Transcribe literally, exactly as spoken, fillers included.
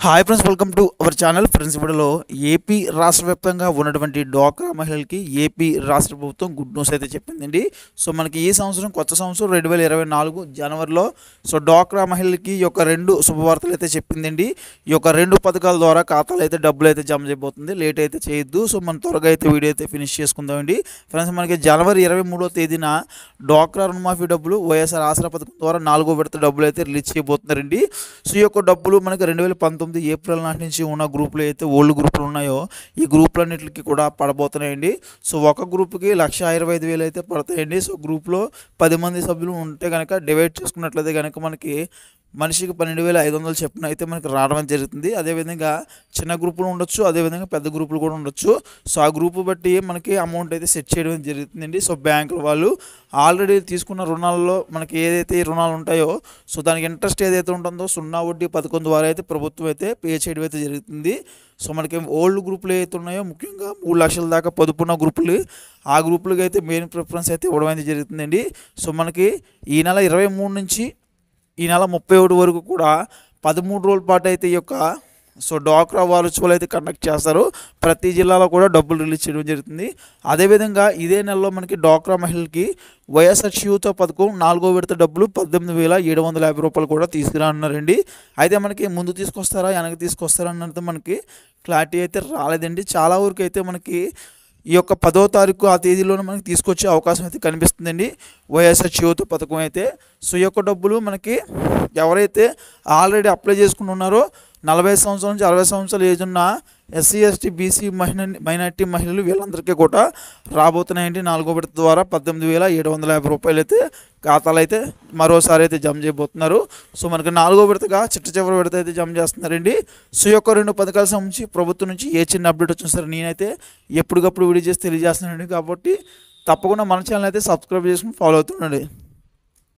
Hi friends, welcome to our channel. Friends, ఇప్పుడులో AP రాష్ట్ర వ్యాప్తంగా ఉన్నటువంటి డ్వాక్రా మహిళలకి ఏపీ రాష్ట్ర ప్రభుత్వం గుడ్ న్యూస్ అయితే చెప్పిందండి. సో మనకి ఈ సంవత్సరం కొత్త సంవత్సరం రెండు వేల ఇరవై నాలుగు జనవరిలో సో డ్వాక్రా మహిళలకి ఈ యొక్క రెండు శుభవార్తలు అయితే చెప్పిందండి. ఈ యొక్క రెండు పథకాల ద్వారా ఖాతాలు అయితే డబ్బులు అయితే జమ చేయబోతుంది. లేట్ అయితే చేయొద్దు. సో మనం త్వరగా అయితే వీడియో అయితే ఫినిష్ చేసుకుందామండి. ఫ్రెండ్స్, మనకి జనవరి ఇరవై మూడో తేదీన డ్వాక్రా రుణమాఫీ డబ్బులు వైఎస్ఆర్ ఆసరా పథకం ద్వారా నాలుగో విడత డబ్బులు అయితే రిలీజ్ చేయబోతున్నారండి. సో ఈ యొక్క డబ్బులు మనకి రెండు వేల పంతొమ్మిది ఏప్రిల్ నాటి నుంచి ఉన్న గ్రూపులు అయితే ఓల్డ్ గ్రూపులు ఉన్నాయో ఈ గ్రూపులన్నింటికి కూడా పడబోతున్నాయండి. సో ఒక గ్రూప్కి లక్ష ఇరవై ఐదు వేలు అయితే పడతాయండి. సో గ్రూప్లో పది మంది సభ్యులు ఉంటే కనుక డివైడ్ చేసుకున్నట్లయితే కనుక మనకి మనిషికి పన్నెండు వేల ఐదు వందలు చెప్పిన అయితే మనకి రావడం జరుగుతుంది. అదేవిధంగా చిన్న గ్రూపులు ఉండొచ్చు, అదేవిధంగా పెద్ద గ్రూపులు కూడా ఉండొచ్చు. సో ఆ గ్రూపు బట్టి మనకి అమౌంట్ అయితే సెట్ చేయడం జరుగుతుందండి. సో బ్యాంకుల వాళ్ళు ఆల్రెడీ తీసుకున్న రుణాలలో మనకి ఏదైతే రుణాలు ఉంటాయో సో దానికి ఇంట్రెస్ట్ ఏదైతే ఉంటుందో సున్నా వడ్డీ పథకం ద్వారా అయితే ప్రభుత్వం అయితే పే చేయడం అయితే జరుగుతుంది. సో మనకి ఓల్డ్ గ్రూపులు ఏవైతే ఉన్నాయో ముఖ్యంగా మూడు లక్షల దాకా పొదుపున్న గ్రూపులు ఆ గ్రూపులకి అయితే మెయిన్ ప్రిఫరెన్స్ అయితే ఇవ్వడం అయితే జరుగుతుందండి. సో మనకి ఈ నెల ఇరవై మూడు నుంచి ఈ నెల ముప్పై ఒకటి వరకు కూడా పదమూడు రోజుల పాటు అయితే ఈ యొక్క సో డ్వాక్రా వారోత్సవాలు అయితే కండక్ట్ చేస్తారు. ప్రతి జిల్లాలో కూడా డబ్బులు రిలీజ్ చేయడం జరుగుతుంది. అదేవిధంగా ఇదే నెలలో మనకి డ్వాక్రా మహిళలకి వైఎస్ఆర్ చేయూత పథకం నాలుగో విడత డబ్బులు పద్దెనిమిది వేల ఏడు వందల యాభై రూపాయలు కూడా తీసుకురానున్నారండి. అయితే మనకి ముందు తీసుకొస్తారా వెనక తీసుకొస్తారా అన్నది మనకి క్లారిటీ అయితే రాలేదండి. చాలా వరకు అయితే మనకి ఈ యొక్క పదో తారీఖు ఆ తేదీలోనే మనకి తీసుకొచ్చే అవకాశం అయితే కనిపిస్తుందండి వైఎస్ఆర్ చేయూత పథకం అయితే. సో ఈ యొక్క డబ్బులు మనకి ఎవరైతే ఆల్రెడీ అప్లై చేసుకుని ఉన్నారో నలభై సంవత్సరాల నుంచి అరవై సంవత్సరాల ఏజ్ ఉన్న ఎస్సీ ఎస్టీ బీసీ మహిళ మైనార్టీ మహిళలు వీళ్ళందరికీ కూడా రాబోతున్నాయండి. నాలుగో విడత ద్వారా పద్దెనిమిది వేల ఏడు వందల యాభై రూపాయలు అయితే ఖాతాలు అయితే మరోసారి అయితే జమ చేయబోతున్నారు. సో మనకి నాలుగో విడతగా చిట్ట చివరి విడత అయితే జమ చేస్తున్నారండి. సో ఈ యొక్క రెండు పథకాల సంబంధించి ప్రభుత్వం నుంచి ఏ చిన్న అప్డేట్ వచ్చినా సరే నేనైతే ఎప్పటికప్పుడు వీడియో చేసి తెలియజేస్తున్నానండి. కాబట్టి తప్పకుండా మన ఛానల్ అయితే సబ్స్క్రైబ్ చేసుకుని ఫాలో అవుతుండండి.